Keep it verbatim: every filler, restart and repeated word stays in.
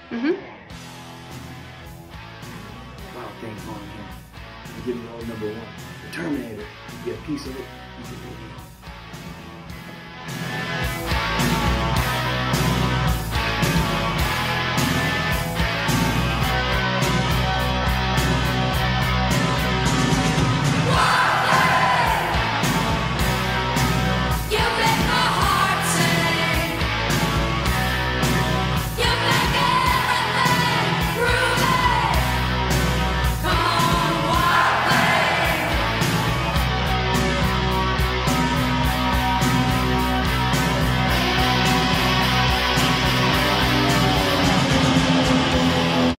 Mm-hmm. Wow, things on here. Give me old number one. The Terminator. You get a piece of it. You get it.